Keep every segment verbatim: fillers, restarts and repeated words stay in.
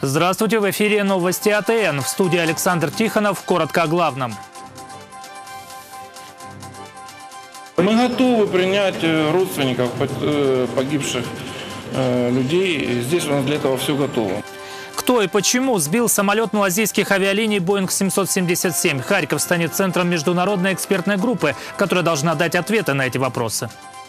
Здравствуйте, в эфире новости А Т Н. В студии Александр Тихонов. Коротко о главном. Мы готовы принять родственников погибших людей. Здесь у нас для этого все готово. Кто и почему сбил самолет малазийских авиалиний Боинг семьсот семьдесят семь? Харьков станет центром международной экспертной группы, которая должна дать ответы на эти вопросы.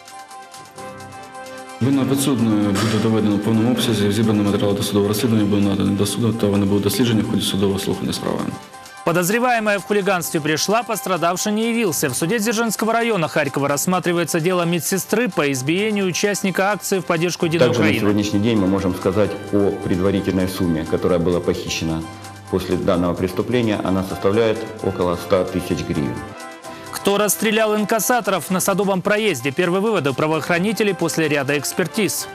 Вина підсудної буде доведено в повному обсязі, зібрані матеріали досудового розслідування будуть надані до суду, та вони будуть досліджені в ході судового слухання справи. Подозреваемая в хулиганстве пришла, пострадавший не явился. В суде Дзержинского района Харькова рассматривается дело медсестры по избиению участника акции в поддержку Единой Также Украины. на сегодняшний день мы можем сказать о предварительной сумме, которая была похищена после данного преступления. Она составляет около ста тысяч гривен. Кто расстрелял инкассаторов на Садовом проезде? Первые выводы правоохранителей после ряда экспертиз.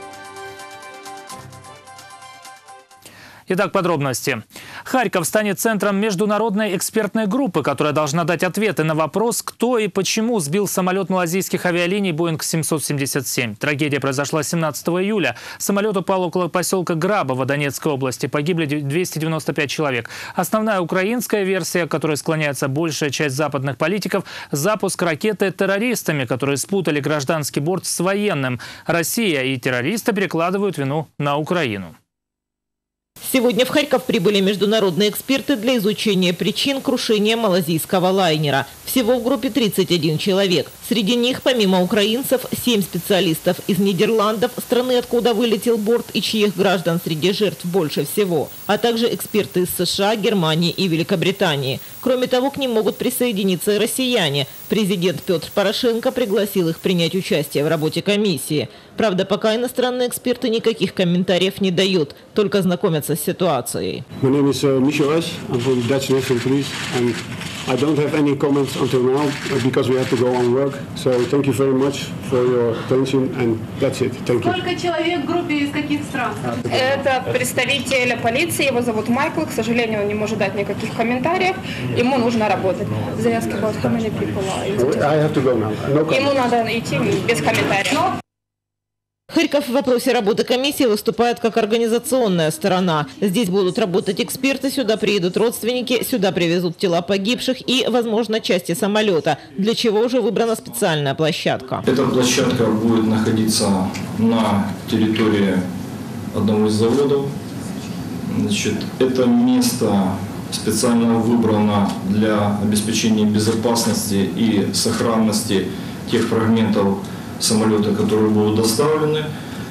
Итак, подробности. Харьков станет центром международной экспертной группы, которая должна дать ответы на вопрос, кто и почему сбил самолет малазийских авиалиний Боинг семьсот семьдесят семь. Трагедия произошла семнадцатого июля. Самолет упал около поселка Грабово Донецкой области. Погибли двести девяносто пять человек. Основная украинская версия, к которой склоняется большая часть западных политиков, запуск ракеты террористами, которые спутали гражданский борт с военным. Россия и террористы перекладывают вину на Украину. Сегодня в Харьков прибыли международные эксперты для изучения причин крушения малазийского лайнера. Всего в группе тридцать один человек. Среди них, помимо украинцев, семь специалистов из Нидерландов, страны, откуда вылетел борт и чьих граждан среди жертв больше всего, а также эксперты из США, Германии и Великобритании. Кроме того, к ним могут присоединиться и россияне. Президент Петр Порошенко пригласил их принять участие в работе комиссии. Правда, пока иностранные эксперты никаких комментариев не дают, только знакомятся с ситуацией. My name is uh, Michel Esch. I'm from the Dutch National Police, and I don't have any comments until now because we have to go on work. So thank you very much for your attention, and that's it. Thank you. Сколько человек в группе, из каких стран? Это представитель полиции, его зовут Майкл. К сожалению, он не может дать никаких комментариев. Ему нужно работать. Заявки about how many people are. I have to go now. No comments. Ему надо идти без комментариев. Харьков в вопросе работы комиссии выступает как организационная сторона. Здесь будут работать эксперты, сюда приедут родственники, сюда привезут тела погибших и, возможно, части самолета, для чего уже выбрана специальная площадка. Эта площадка будет находиться на территории одного из заводов. Значит, это место специально выбрано для обеспечения безопасности и сохранности тех фрагментов самолета, которые будут доставлены.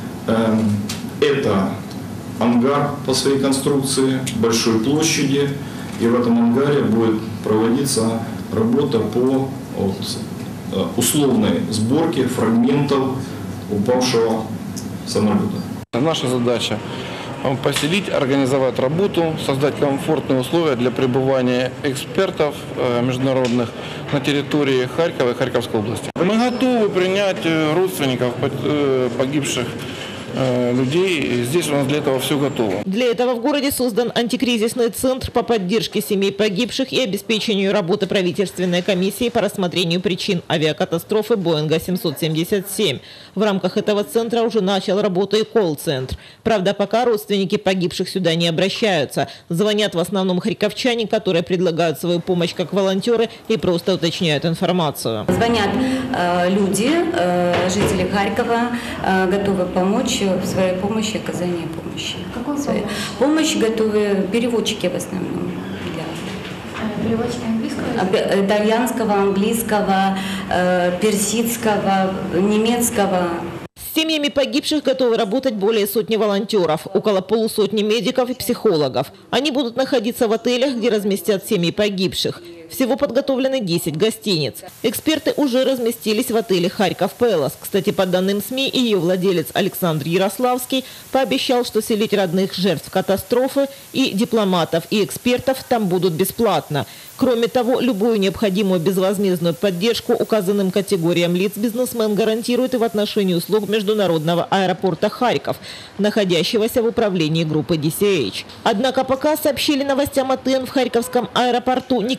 Это ангар по своей конструкции, большой площади, и в этом ангаре будет проводиться работа по вот, условной сборке фрагментов упавшего самолета. Наша задача поселить, организовать работу, создать комфортные условия для пребывания экспертов международных на территории Харькова и Харьковской области. Мы готовы принять родственников погибших людей. Здесь у нас для этого все готово. Для этого в городе создан антикризисный центр по поддержке семей погибших и обеспечению работы правительственной комиссии по рассмотрению причин авиакатастрофы Боинга семьсот семьдесят семь. В рамках этого центра уже начал работу и колл-центр. Правда, пока родственники погибших сюда не обращаются. Звонят в основном харьковчане, которые предлагают свою помощь как волонтеры и просто уточняют информацию. Звонят э, люди, э, жители Харькова, э, готовы помочь в своей помощи, оказании помощи. Какую Своей. помощь? Помощь готовы переводчики в основном. Э, Переводчики английского? Итальянского, английского, э, персидского, немецкого. С семьями погибших готовы работать более сотни волонтеров, около полусотни медиков и психологов. Они будут находиться в отелях, где разместят семьи погибших. Всего подготовлены десять гостиниц. Эксперты уже разместились в отеле «Харьков Пэлас». Кстати, по данным СМИ, ее владелец Александр Ярославский пообещал, что селить родных жертв катастрофы и дипломатов, и экспертов там будут бесплатно. Кроме того, любую необходимую безвозмездную поддержку указанным категориям лиц бизнесмен гарантирует и в отношении услуг международного аэропорта Харьков, находящегося в управлении группы Ди Си Эйч. Однако пока, сообщили новостям А Т Н, в Харьковском аэропорту никаких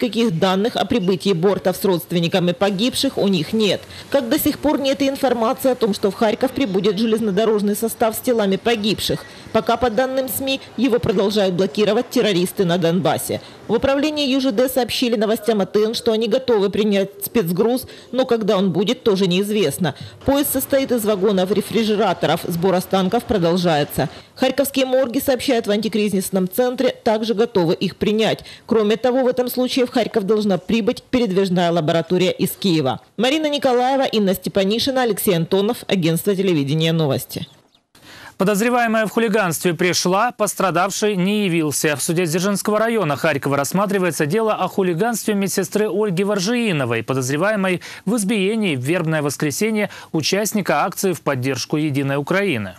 данных о прибытии бортов с родственниками погибших у них нет. Как до сих пор нет и информации о том, что в Харьков прибудет железнодорожный состав с телами погибших. Пока, по данным СМИ, его продолжают блокировать террористы на Донбассе. В управлении ю жэ дэ сообщили новостям а тэ эн, что они готовы принять спецгруз, но когда он будет, тоже неизвестно. Поезд состоит из вагонов-рефрижераторов. Сбор останков продолжается. Харьковские морги, сообщают в антикризисном центре, также готовы их принять. Кроме того, в этом случае в Харьков должна прибыть передвижная лаборатория из Киева. Марина Николаева, Инна Степанишина, Алексей Антонов, агентство телевидения «Новости». Подозреваемая в хулиганстве пришла, пострадавший не явился. В суде Дзержинского района Харькова рассматривается дело о хулиганстве медсестры Ольги Варжииновой, подозреваемой в избиении в вербное воскресенье участника акции в поддержку «Единой Украины».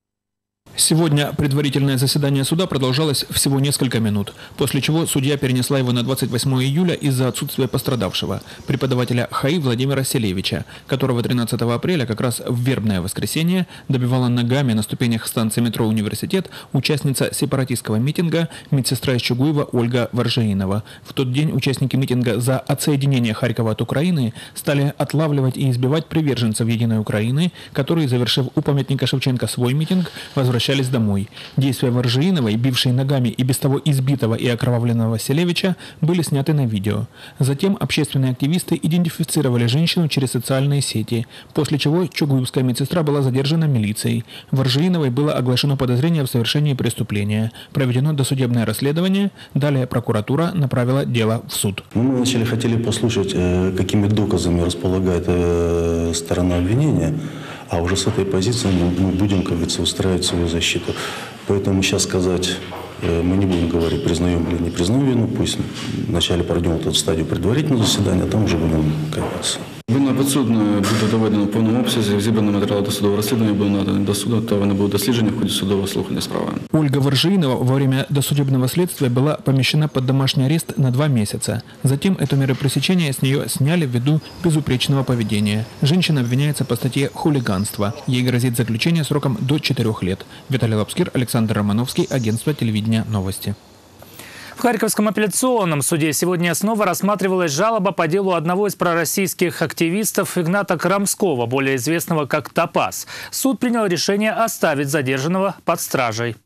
Сегодня предварительное заседание суда продолжалось всего несколько минут, после чего судья перенесла его на двадцать восьмое июля из-за отсутствия пострадавшего, преподавателя ХАИ Владимира Селевича, которого тринадцатого апреля, как раз в вербное воскресенье, добивала ногами на ступенях станции метро «Университет» участница сепаратистского митинга, медсестра из Чугуева Ольга Варжиинова. В тот день участники митинга за отсоединение Харькова от Украины стали отлавливать и избивать приверженцев «Единой Украины», которые, завершив у памятника Шевченко свой митинг, возвращались домой. Действия Варжииновой, бившей ногами и без того избитого и окровавленного Селевича, были сняты на видео. Затем общественные активисты идентифицировали женщину через социальные сети, после чего чугуевская медсестра была задержана милицией. Варжииновой было оглашено подозрение в совершении преступления. Проведено досудебное расследование. Далее прокуратура направила дело в суд. Мы вначале хотели послушать, какими доказами располагает сторона обвинения. А уже с этой позиции мы будем, как говорится, устраивать свою защиту. Поэтому сейчас сказать, мы не будем говорить, признаем или не признаем вину. Пусть вначале пройдем вот эту стадию предварительного заседания, а там уже будем копаться. Вина підсудної буде доведено в повному обсязі, зібрані матеріали досудового розслідування буде надані до суду, та вони будуть досліджені в ході судового слухання справи. Ольга Варжиинова во время досудебного следствия была помещена под домашний арест на два месяца. Затем эту меру пресечения с нее сняли ввиду безупречного поведения. Женщина обвиняется по статье «Хулиганство». Ей грозит заключение сроком до четырех лет. Виталий Лапскир, Александр Романовский, агентство телевидения «Новости». В Харьковском апелляционном суде сегодня снова рассматривалась жалоба по делу одного из пророссийских активистов Игната Крамского, более известного как Топаз. Суд принял решение оставить задержанного под стражей.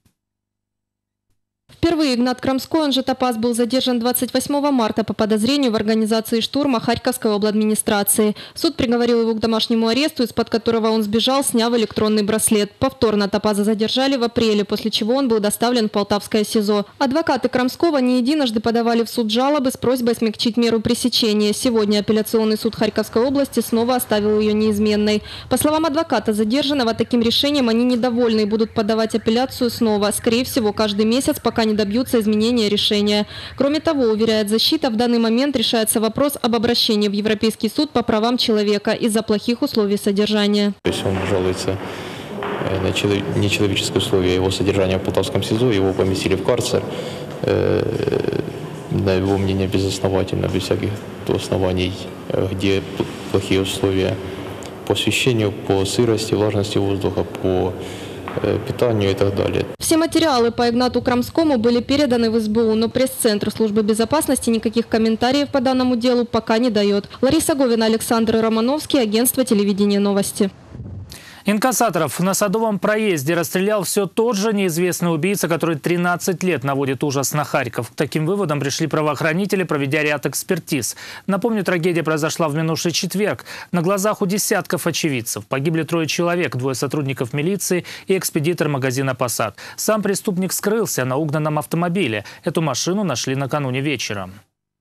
Впервые Игнат Крамской, он же Топаз, был задержан двадцать восьмого марта по подозрению в организации штурма Харьковской обладминистрации. Суд приговорил его к домашнему аресту, из-под которого он сбежал, сняв электронный браслет. Повторно Топаза задержали в апреле, после чего он был доставлен в Полтавское СИЗО. Адвокаты Крамского не единожды подавали в суд жалобы с просьбой смягчить меру пресечения. Сегодня апелляционный суд Харьковской области снова оставил ее неизменной. По словам адвоката задержанного, таким решением они недовольны и будут подавать апелляцию снова. Скорее всего, каждый месяц, пока не добьются изменения решения. Кроме того, уверяет защита, в данный момент решается вопрос об обращении в Европейский суд по правам человека из-за плохих условий содержания. То есть он жалуется на нечеловеческие условия его содержания в Полтавском СИЗО, его поместили в карцер, на его мнение безосновательно, без всяких оснований, где плохие условия по освещению, по сырости, влажности воздуха, по питанию и так далее. Все материалы по Игнату Крамскому были переданы в эс бэ у, но пресс-центр службы безопасности никаких комментариев по данному делу пока не дает. Лариса Говина, Александр Романовский, агентство телевидения «Новости». Инкассаторов на Садовом проезде расстрелял все тот же неизвестный убийца, который тринадцать лет наводит ужас на Харьков. К таким выводам пришли правоохранители, проведя ряд экспертиз. Напомню, трагедия произошла в минувший четверг. На глазах у десятков очевидцев погибли трое человек, двое сотрудников милиции и экспедитор магазина «Посад». Сам преступник скрылся на угнанном автомобиле. Эту машину нашли накануне вечером.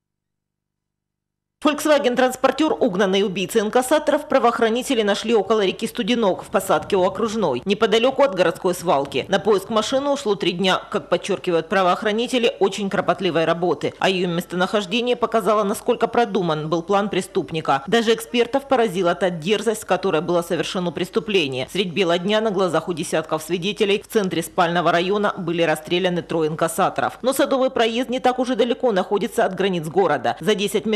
Volkswagen-транспортер, угнанный убийцей инкассаторов, правоохранители нашли около реки Студенок в посадке у Окружной, неподалеку от городской свалки. На поиск машины ушло три дня, как подчеркивают правоохранители, очень кропотливой работы. А ее местонахождение показало, насколько продуман был план преступника. Даже экспертов поразила та дерзость, с которой было совершено преступление. Средь бела дня на глазах у десятков свидетелей в центре спального района были расстреляны трое инкассаторов. Но Садовый проезд не так уж и далеко находится от границ города. За десять минут, а именно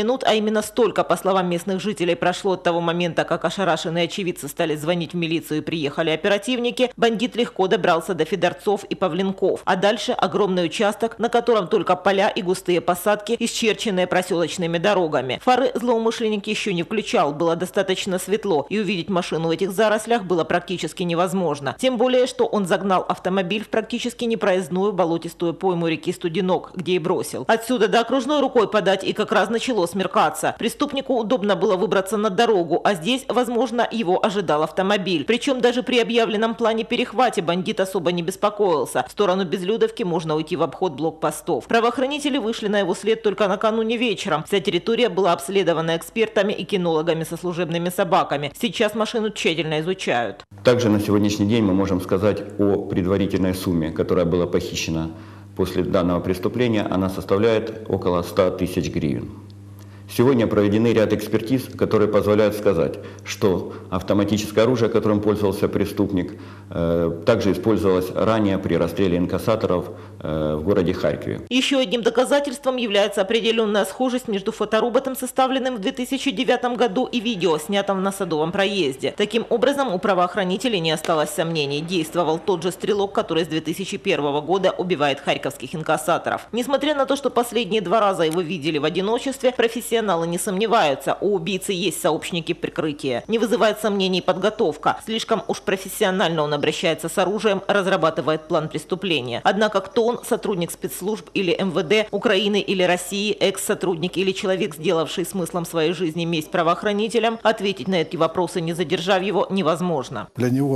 именно столько, по словам местных жителей, прошло от того момента, как ошарашенные очевидцы стали звонить в милицию и приехали оперативники, бандит легко добрался до Федорцов и Павленков. А дальше огромный участок, на котором только поля и густые посадки, исчерченные проселочными дорогами. Фары злоумышленник еще не включал, было достаточно светло, и увидеть машину в этих зарослях было практически невозможно. Тем более, что он загнал автомобиль в практически непроездную болотистую пойму реки Студенок, где и бросил. Отсюда до окружной рукой подать, и как раз начало смеркаться. Преступнику удобно было выбраться на дорогу, а здесь, возможно, его ожидал автомобиль. Причем даже при объявленном плане перехвате бандит особо не беспокоился. В сторону Безлюдовки можно уйти в обход блокпостов. Правоохранители вышли на его след только накануне вечером. Вся территория была обследована экспертами и кинологами со служебными собаками. Сейчас машину тщательно изучают. Также на сегодняшний день мы можем сказать о предварительной сумме, которая была похищена после данного преступления. Она составляет около ста тысяч гривен. Сегодня проведены ряд экспертиз, которые позволяют сказать, что автоматическое оружие, которым пользовался преступник, также использовалось ранее при расстреле инкассаторов в городе Харькове. Еще одним доказательством является определенная схожесть между фотороботом, составленным в две тысячи девятом году, и видео, снятым на Садовом проезде. Таким образом, у правоохранителей не осталось сомнений. Действовал тот же стрелок, который с две тысячи первого года убивает харьковских инкассаторов. Несмотря на то, что последние два раза его видели в одиночестве, профессионалы не сомневаются, у убийцы есть сообщники прикрытия. Не вызывает сомнений подготовка. Слишком уж профессионально он обращается с оружием, разрабатывает план преступления. Однако кто он, сотрудник спецслужб или эм вэ дэ Украины или России, экс-сотрудник или человек, сделавший смыслом своей жизни месть правоохранителям, ответить на эти вопросы, не задержав его, невозможно. Для него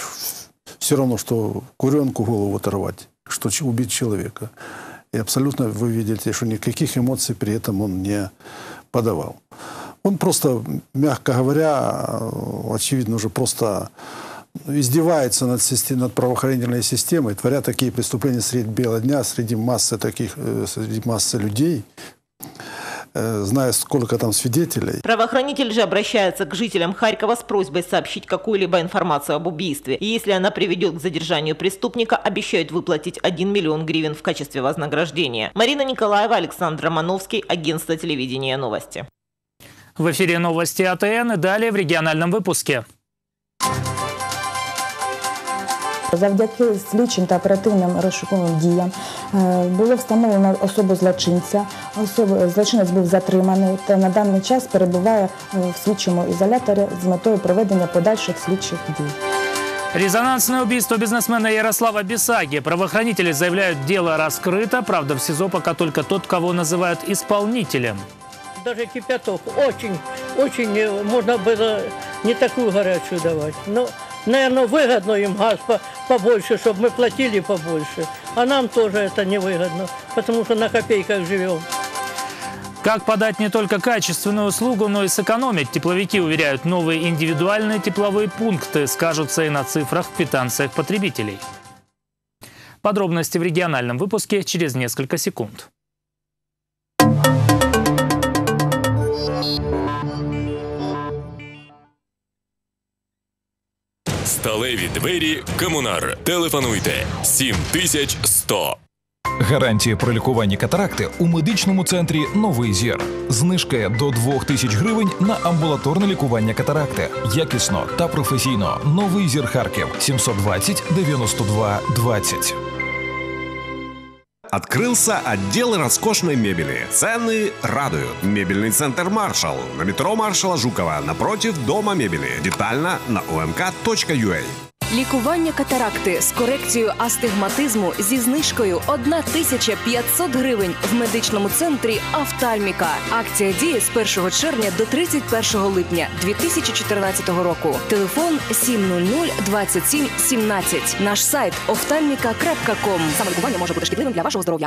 все равно, что куренку голову оторвать, что убить человека. И абсолютно вы видите, что никаких эмоций при этом он не подавал. Он просто, мягко говоря, очевидно, уже просто издевается над, над правоохранительной системой, творя такие преступления среди бела дня, среди массы таких, среди массы людей, зная, сколько там свидетелей. Правоохранитель же обращается к жителям Харькова с просьбой сообщить какую-либо информацию об убийстве. И если она приведет к задержанию преступника, обещают выплатить один миллион гривен в качестве вознаграждения. Марина Николаева, Александр Романовский, агентство телевидения «Новости». В эфире новости а тэ эн и далее в региональном выпуске. Завдяки слідчим та оперативним розшуковим діям було встановлено особу злочинця. Злочинець був затриманий та на даний час перебуває в слідчому ізоляторі з метою проведення подальших слідчих дій. Резонансное убийство бизнесмена Ярослава Бисаги. Правоохранители заявляют, дело раскрыто, правда в СИЗО пока только тот, кого называют исполнителем. Даже кипяток очень, очень можно было не такую горячую давать. Но, наверное, выгодно им газ побольше, чтобы мы платили побольше. А нам тоже это невыгодно, потому что на копейках живем. Как подать не только качественную услугу, но и сэкономить? Тепловики уверяют, новые индивидуальные тепловые пункты скажутся и на цифрах в квитанциях потребителей. Подробности в региональном выпуске через несколько секунд. Сталеві двері «Комунар». Телефонуйте сім тисяч сто. Гарантія при лікуванні катаракти у медичному центрі «Новий зір». Знижка до двох тисяч гривень на амбулаторне лікування катаракти. Якісно та професійно. «Новий зір» Харків. сімсот двадцять дев'яносто два двадцять. Открылся отдел роскошной мебели. Цены радуют. Мебельный центр «Маршал» на метро Маршала Жукова напротив Дома мебели. Детально на о эм ка точка ю а. Лікування катаракти з корекцією астигматизму зі знижкою одна тисяча п'ятсот гривень в медичному центрі «Офтальміка». Акція діє з першого червня до тридцять першого липня дві тисячі чотирнадцятого року. Телефон сім нуль нуль двадцять сім сімнадцять. Наш сайт офтальміка крапка ком. Самолікування може бути шкідливим для вашого здоров'я.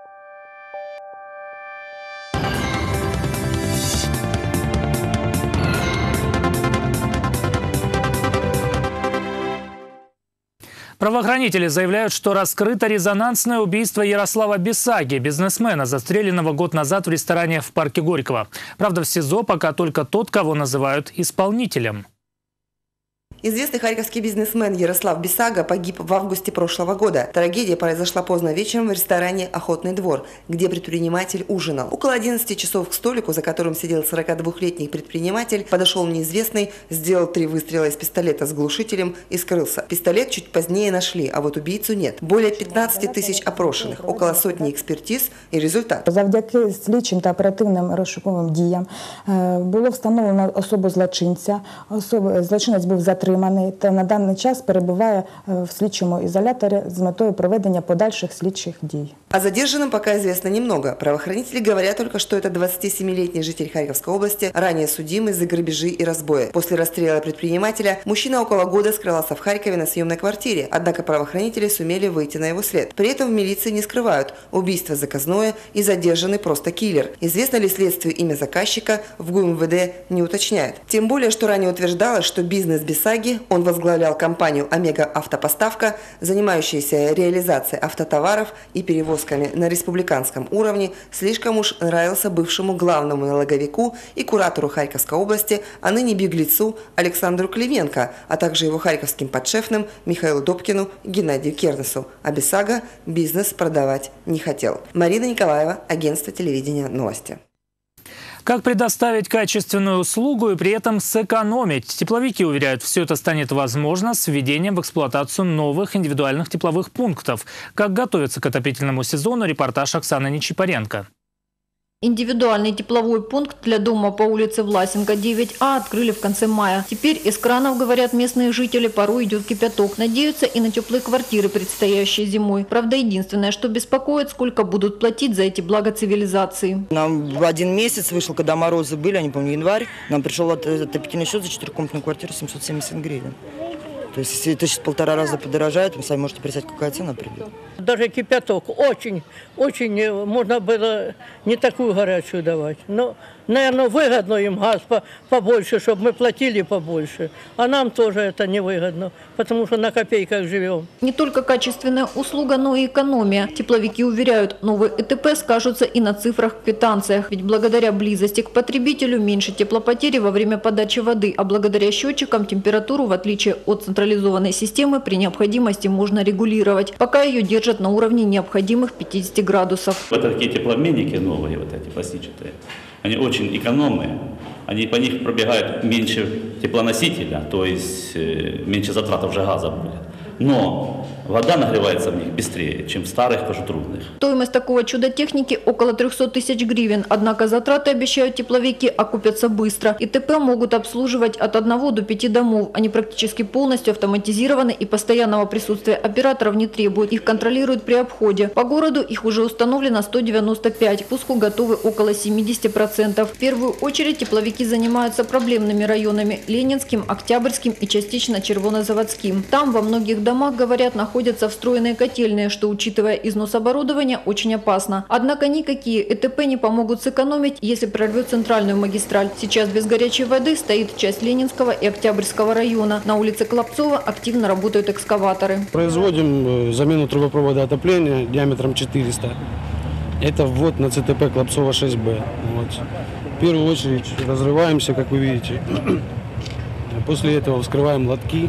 Правоохранители заявляют, что раскрыто резонансное убийство Ярослава Бисаги, бизнесмена, застреленного год назад в ресторане в парке Горького. Правда, в СИЗО пока только тот, кого называют исполнителем. Известный харьковский бизнесмен Ярослав Бисага погиб в августе прошлого года. Трагедия произошла поздно вечером в ресторане «Охотный двор», где предприниматель ужинал. Около одиннадцати часов к столику, за которым сидел сорокадвухлетний предприниматель, подошел неизвестный, сделал три выстрела из пистолета с глушителем и скрылся. Пистолет чуть позднее нашли, а вот убийцу нет. Более пятнадцати тисяч опрошенных, около сотни экспертиз и результат. Завдяки слідчим та оперативним розшуковим діям було встановлено особу злочинця. Особа, злочинець був затриманий та на даний час перебуває в слідчому ізоляторі з метою проведення подальших слідчих дій. О задержанном пока известно немного. Правоохранители говорят только, что это двадцатисемилетний житель Харьковской области, ранее судимый за грабежи и разбои. После расстрела предпринимателя мужчина около года скрывался в Харькове на съемной квартире, однако правоохранители сумели выйти на его след. При этом в милиции не скрывают – убийство заказное и задержанный просто киллер. Известно ли следствию имя заказчика, в ГУМВД не уточняют. Тем более, что ранее утверждалось, что бизнес Бисаги, он возглавлял компанию «Омега Автопоставка», занимающуюся реализацией автотоваров и перевозками на республиканском уровне, слишком уж нравился бывшему главному налоговику и куратору Харьковской области, а ныне беглецу Александру Клименко, а также его харьковским подшефным Михаилу Добкину и Геннадию Кернесу. А Бисага бизнес продавать не хотел. Марина Николаева, агентство телевидения «Новости». Как предоставить качественную услугу и при этом сэкономить? Тепловики уверяют, все это станет возможно с введением в эксплуатацию новых индивидуальных тепловых пунктов. Как готовиться к отопительному сезону, репортаж Оксаны Нечипаренко. Индивидуальный тепловой пункт для дома по улице Власенко, девять А открыли в конце мая. Теперь из кранов, говорят местные жители, порой идет кипяток. Надеются и на теплые квартиры, предстоящие зимой. Правда, единственное, что беспокоит, сколько будут платить за эти блага цивилизации. Нам в один месяц вышел, когда морозы были, я не помню, январь, нам пришел отопительный счет за четырехкомнатную квартиру семьсот семьдесят гривен. То есть, если это сейчас полтора раза подорожает, вы сами можете представить, какая цена придет. Даже кипяток очень, очень можно было не такую горячую давать. Но, наверное, выгодно им газ побольше, чтобы мы платили побольше. А нам тоже это невыгодно, потому что на копейках живем. Не только качественная услуга, но и экономия. Тепловики уверяют, новые ЭТП скажутся и на цифрах в квитанциях. Ведь благодаря близости к потребителю меньше теплопотери во время подачи воды, а благодаря счетчикам температуру, в отличие от централизованной системы, при необходимости можно регулировать. Пока ее держат на уровне необходимых пятидесяти градусов. Вот такие теплообменники новые, вот эти пластичные, они очень экономные. Они, по них пробегают меньше теплоносителя, то есть э, меньше затрат уже газа будет. Но вода нагревается в них быстрее, чем в старых кожутрубных. Стоимость такого чуда техники около трёхсот тысяч гривен. Однако затраты, обещают тепловики, окупятся быстро. ИТП могут обслуживать от одного до пяти домов. Они практически полностью автоматизированы и постоянного присутствия операторов не требуют. Их контролируют при обходе. По городу их уже установлено сто девяносто пять. К пуску готовы около семидесяти процентов. В первую очередь тепловики занимаются проблемными районами – Ленинским, Октябрьским и частично Червонозаводским. Там во многих домах, говорят, находятся встроенные котельные, что, учитывая износ оборудования, очень опасно. Однако никакие ЭТП не помогут сэкономить, если прорвет центральную магистраль. Сейчас без горячей воды стоит часть Ленинского и Октябрьского района. На улице Клопцова активно работают экскаваторы. Производим замену трубопровода отопления диаметром четыреста. Это ввод на ЦТП Клопцова шесть Б. Вот. В первую очередь разрываемся, как вы видите. После этого вскрываем лотки.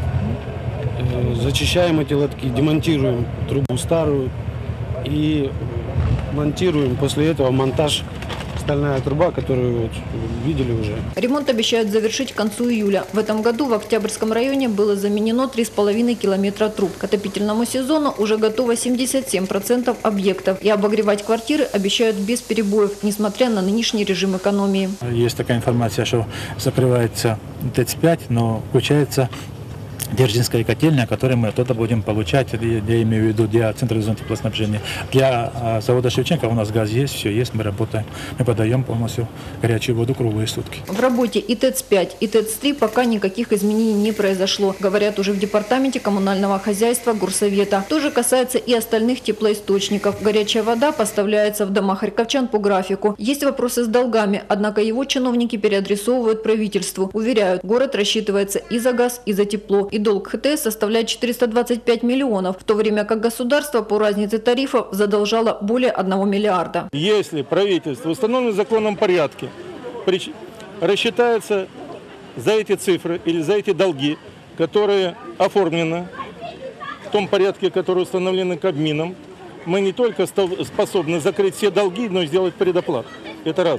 Зачищаем эти лотки, демонтируем трубу старую и монтируем после этого монтаж стальная труба, которую вот видели уже. Ремонт обещают завершить к концу июля. В этом году в Октябрьском районе было заменено три с половиной километра труб. К отопительному сезону уже готово семьдесят семь процентов объектов. И обогревать квартиры обещают без перебоев, несмотря на нынешний режим экономии. Есть такая информация, что закрывается ТЭЦ пять, но включается Держинская котельная, которую мы оттуда будем получать, я имею в виду для централизованного теплоснабжения. Для а, завода Шевченко у нас газ есть, все есть, мы работаем. Мы подаем полностью горячую воду круглые сутки. В работе и ТЭЦ пять, и ТЭЦ три пока никаких изменений не произошло, говорят уже в департаменте коммунального хозяйства Горсовета. То же касается и остальных теплоисточников. Горячая вода поставляется в дома харьковчан по графику. Есть вопросы с долгами, однако его чиновники переадресовывают правительству. Уверяют, город рассчитывается и за газ, и за тепло. И долг ХТС составляет четыреста двадцать пять миллионов, в то время как государство по разнице тарифов задолжало более одного миллиарда. Если правительство в установленном законном порядке рассчитается за эти цифры или за эти долги, которые оформлены в том порядке, который установлены Кабмином, мы не только способны закрыть все долги, но и сделать предоплату. Это раз.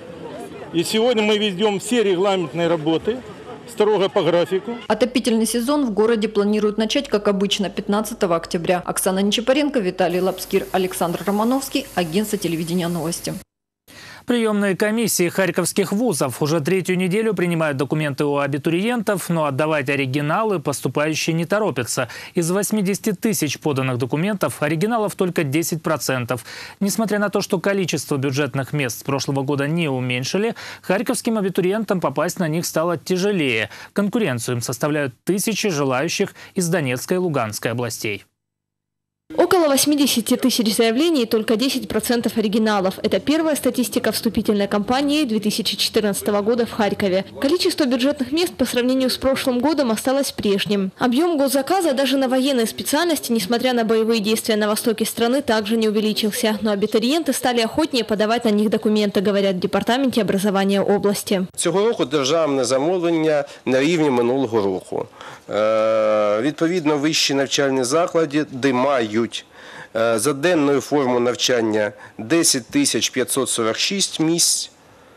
И сегодня мы ведем все регламентные работы строго по графику. Отопительный сезон в городе планируют начать, как обычно, пятнадцатого октября. Оксана Нечапаренко, Виталий Лапскир, Александр Романовский, агентство телевидения «Новости». Приемные комиссии харьковских вузов уже третью неделю принимают документы у абитуриентов, но отдавать оригиналы поступающие не торопятся. Из восьмидесяти тысяч поданных документов оригиналов только десять процентов. Несмотря на то, что количество бюджетных мест с прошлого года не уменьшили, харьковским абитуриентам попасть на них стало тяжелее. Конкуренцию им составляют тысячи желающих из Донецкой и Луганской областей. Около восьмидесяти тысяч заявлений и только десять процентов оригиналов. Это первая статистика вступительной кампании две тысячи четырнадцатого года в Харькове. Количество бюджетных мест по сравнению с прошлым годом осталось прежним. Объем госзаказа даже на военные специальности, несмотря на боевые действия на востоке страны, также не увеличился. Но абитуриенты стали охотнее подавать на них документы, говорят в департаменте образования области. Цього року державне замовлення на рівні минулого року. Відповідно, вищі навчальні заклади, де мають за денною форму навчання десять тисяч п'ятсот сорок шість місць,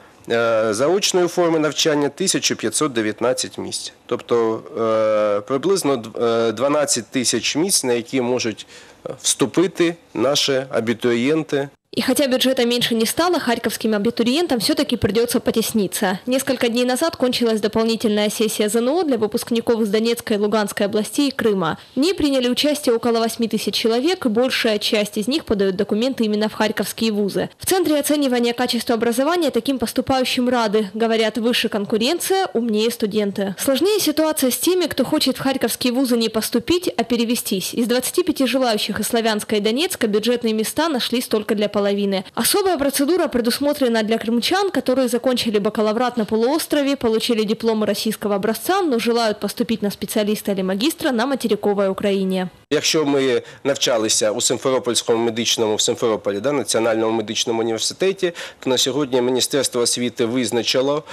за очною формою навчання тисяча п'ятсот дев'ятнадцять місць. Тобто приблизно дванадцять тисяч місць, на які можуть вступити наші абітурієнти. И хотя бюджета меньше не стало, харьковским абитуриентам все-таки придется потесниться. Несколько дней назад кончилась дополнительная сессия ЗНО для выпускников из Донецкой и Луганской областей и Крыма. В ней приняли участие около восьми тысяч человек, и большая часть из них подают документы именно в харьковские вузы. В Центре оценивания качества образования таким поступающим рады. Говорят, выше конкуренция, умнее студенты. Сложнее ситуация с теми, кто хочет в харьковские вузы не поступить, а перевестись. Из двадцати пяти желающих из Славянска и Донецка бюджетные места нашлись только для половины. Особая процедура предусмотрена для крымчан, которые закончили бакалаврат на полуострове, получили дипломы российского образца, но желают поступить на специалиста или магистра на материковой Україні. Якщо ми навчалися у Симферопольському медичному, в Симферополі, да, Національному медичному університеті, то на сьогодні Міністерство освіти визначило,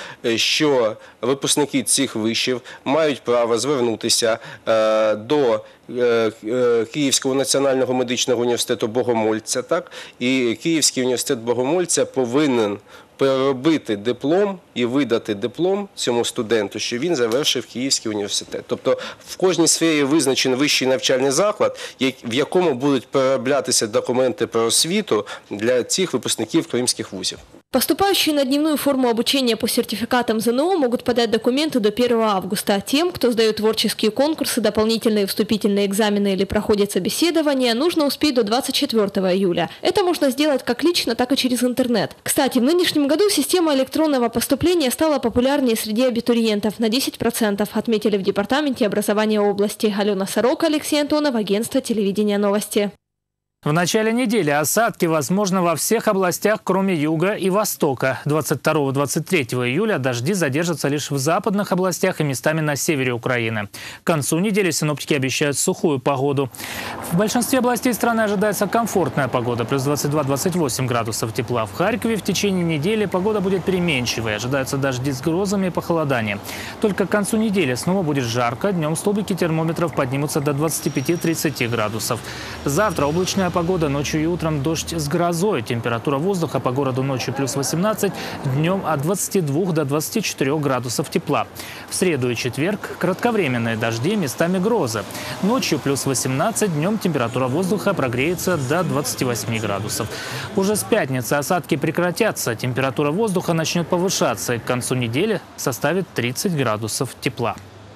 що випускники цих вишів мають право звернутися е, до е, е, Київського національного медичного університету Богомольця, так, і Київський університет Богомольця повинен переробити диплом і видати диплом цьому студенту, що він завершив Київський університет. Тобто в кожній сфері визначений вищий навчальний заклад, в якому будуть перероблятися документи про освіту для цих випускників кримських вузів. Поступающие на дневную форму обучения по сертификатам ЗНО могут подать документы до первого августа. Тем, кто сдает творческие конкурсы, дополнительные вступительные экзамены или проходит собеседование, нужно успеть до двадцать четвёртого июля. Это можно сделать как лично, так и через интернет. Кстати, в нынешнем году система электронного поступления стала популярнее среди абитуриентов на десять процентов, отметили в департаменте образования области. Алена Сорока, Алексей Антонов, агентство телевидения «Новости». В начале недели осадки возможны во всех областях, кроме юга и востока. двадцать второго — двадцать третьего июля дожди задержатся лишь в западных областях и местами на севере Украины. К концу недели синоптики обещают сухую погоду. В большинстве областей страны ожидается комфортная погода, плюс двадцать два — двадцать восемь градусов тепла. В Харькове в течение недели погода будет переменчивой. Ожидаются дожди с грозами и похолодание. Только к концу недели снова будет жарко. Днем столбики термометров поднимутся до двадцати пяти — тридцати градусов. Завтра облачная погода, ночью и утром дождь с грозой. Температура воздуха по городу ночью плюс восемнадцать, днем от двадцати двух до двадцати четырёх градусов тепла. В среду и четверг кратковременные дожди, местами грозы. Ночью плюс восемнадцать, днем температура воздуха прогреется до двадцати восьми градусов. Уже с пятницы осадки прекратятся, температура воздуха начнет повышаться и к концу недели составит тридцать градусов тепла.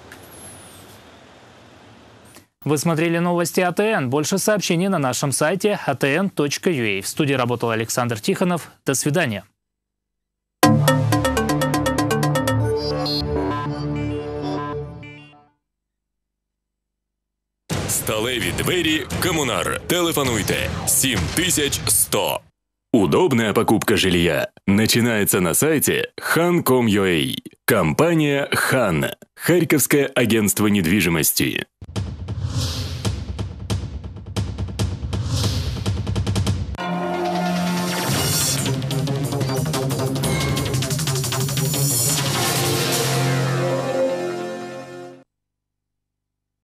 Вы смотрели новости А Т Н. Больше сообщений на нашем сайте а тэ эн точка ю а. В студии работал Александр Тихонов. До свидания. Сталеві двері «Комунар». Телефонуйте семь тысяч сто. Удобная покупка жилья начинается на сайте хан точка ком точка ю а. Компания «Хан». Харьковское агентство недвижимости.